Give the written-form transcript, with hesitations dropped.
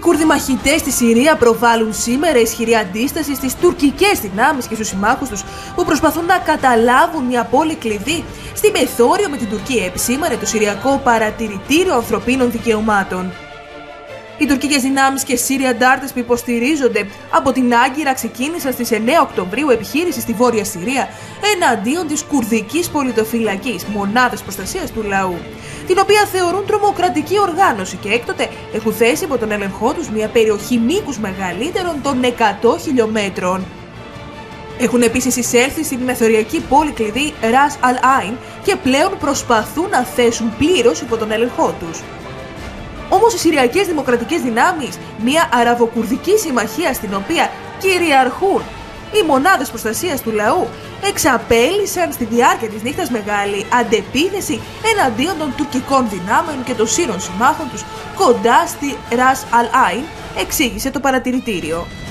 Κούρδοι μαχητές στη Συρία προβάλλουν σήμερα ισχυρή αντίσταση στις τουρκικές δυνάμεις και στους συμμάχους τους που προσπαθούν να καταλάβουν μια πόλη κλειδί στη μεθόριο με την Τουρκία, επισήμανε το Συριακό Παρατηρητήριο Ανθρωπίνων Δικαιωμάτων. Οι τουρκικές δυνάμεις και Σύριοι αντάρτες που υποστηρίζονται από την Άγκυρα ξεκίνησαν στις 9 Οκτωβρίου επιχείρηση στη Βόρεια Συρία εναντίον της κουρδικής πολιτοφυλακής Μονάδας Προστασίας του Λαού, την οποία θεωρούν τρομοκρατική οργάνωση και έκτοτε έχουν θέσει υπό τον έλεγχό τους μια περιοχή μήκους μεγαλύτερων των 100 χιλιόμετρων. Έχουν επίσης εισέλθει στην μεθοριακή πόλη κλειδί Ρας Αλ-Άιν και πλέον προσπαθούν να θέσουν πλήρως υπό τον έλεγχό τους. Όμως οι Συριακές Δημοκρατικές Δυνάμεις, μια αραβοκουρδική συμμαχία στην οποία κυριαρχούν οι Μονάδες Προστασίας του Λαού, εξαπέλυσαν στη διάρκεια της νύχτας μεγάλη αντεπίθεση εναντίον των τουρκικών δυνάμεων και των Σύρων συμμάχων τους κοντά στη Ρας Αλ-Άιν, εξήγησε το παρατηρητήριο.